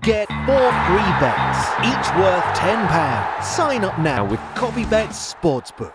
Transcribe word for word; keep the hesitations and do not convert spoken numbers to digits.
get four free bets, each worth ten pounds. Sign up now with CopyBet Sportsbook.